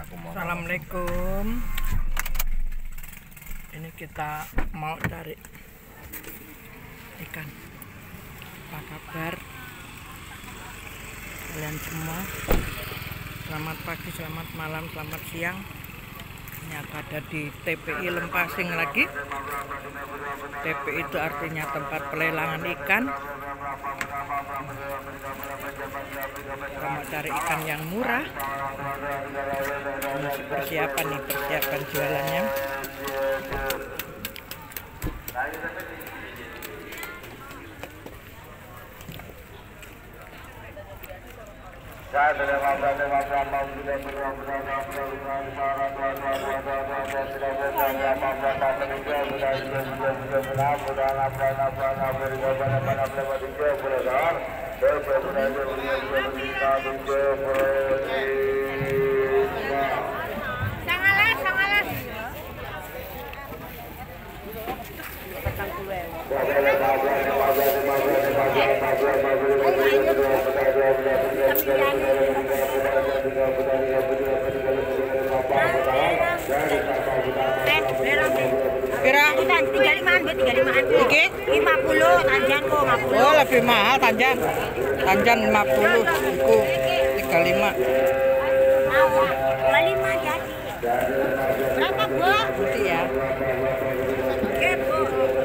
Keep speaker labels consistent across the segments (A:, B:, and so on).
A: Assalamualaikum. Ini kita mau cari ikan. Apa kabar kalian semua? Selamat pagi, selamat malam, selamat siang. Ini aku ada di TPI Lempasing lagi. TPI itu artinya tempat pelelangan ikan. Kita mau cari ikan yang murah. Ini persiapan nih, persiapan jualannya. Kira
B: 35-an, 35-an.
A: Iki
B: 50, Tanjan kok 50.
A: oh lebih mahal Tanjan. Tanjan 50, iku 35.
B: Mau 25 jadi. Berapa, Bu?
A: Nanti ya.
B: Oke, Bu.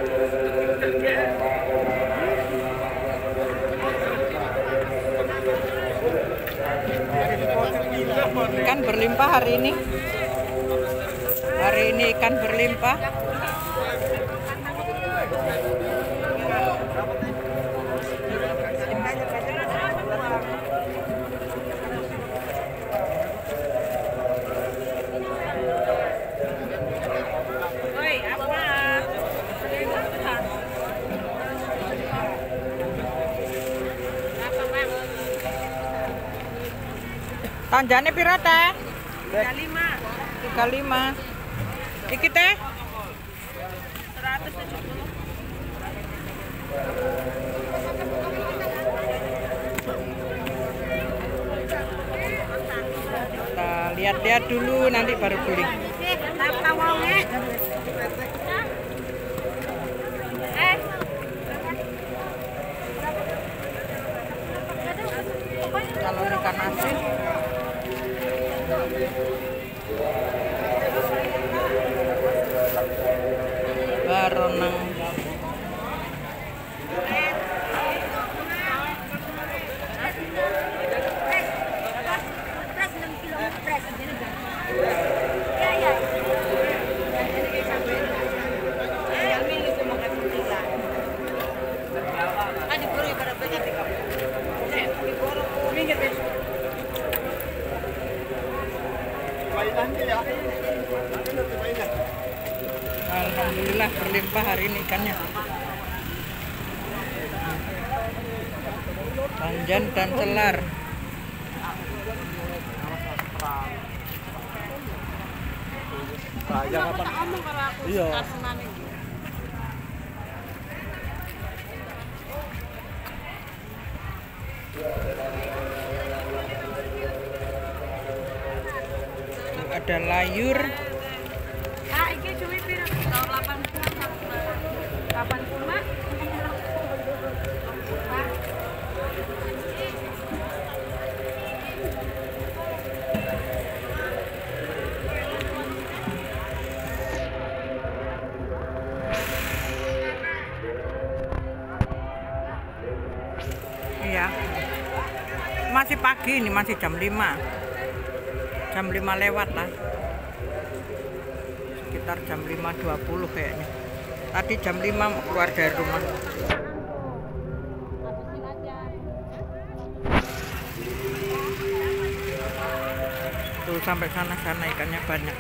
A: Ikan berlimpah hari ini. Hari ini ikan berlimpah.
B: Oi, apa?
A: Tanjane pira teh?
B: 35.
A: 35. Iki teh
B: 170.
A: kita lihat-lihat dulu nanti baru beli. Kalau ikan asin baronang alhamdulillah berlimpah hari ini ikannya. Tanjan dan selar. Iya. Ada layur.
B: Ah, iki cumi pira? Tahun 85.
A: Iya. Masih pagi ini, masih jam 5. Jam 5 lewat lah. Sekitar jam 5.20 kayaknya. Tadi jam 5 keluar dari rumah. Tuh sampai sana ikannya banyak.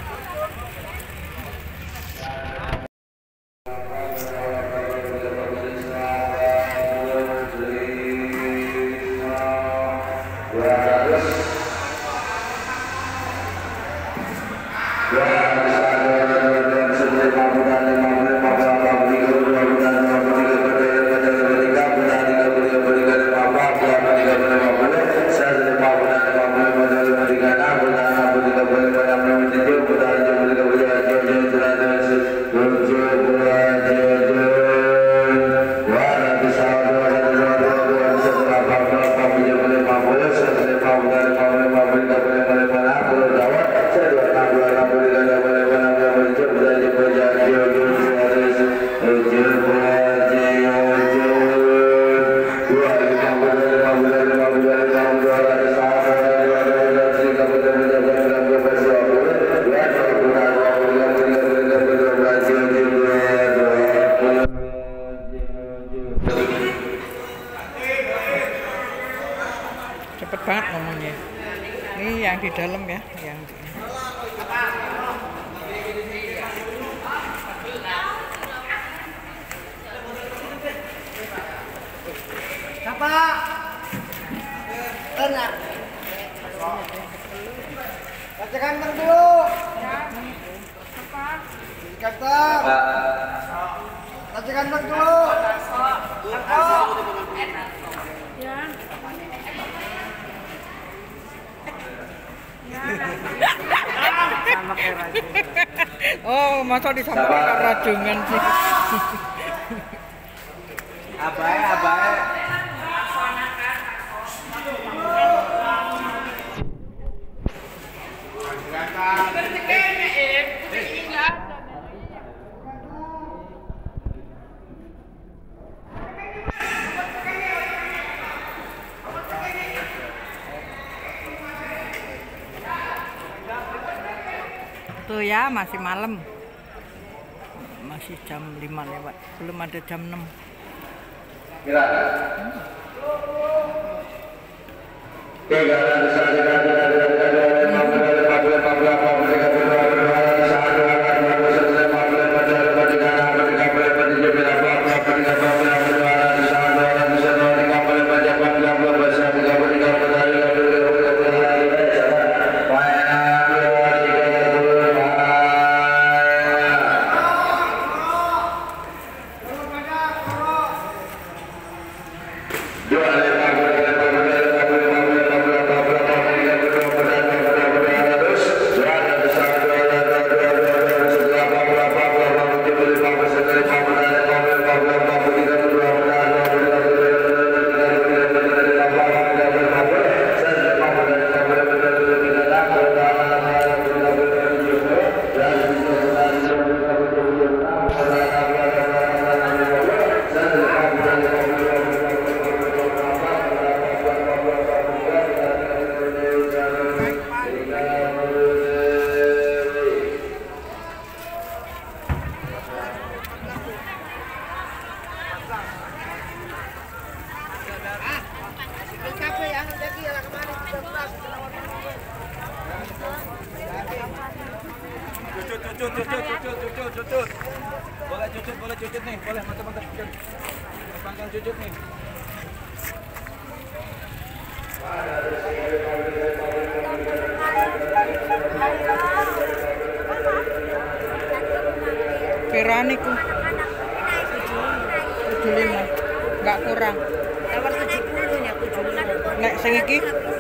C: Saya
A: Ini yang di dalam ya, yang di...
C: Siapa? Enak. Baca kantong dulu. Kantong. Baca kantong dulu.
B: Ya.
A: Oh, masa disamakan rajungan sih.
C: Abai.
A: Tuh ya, masih malam. Masih jam 5 lewat. Belum ada jam 6.
C: Cucut. Boleh cucut nih. Boleh mantap cucut. Panggang cucut nih.
A: Piraniku 75. Enggak kurang.
B: Tawar 70 nya 75.
A: Nek sing iki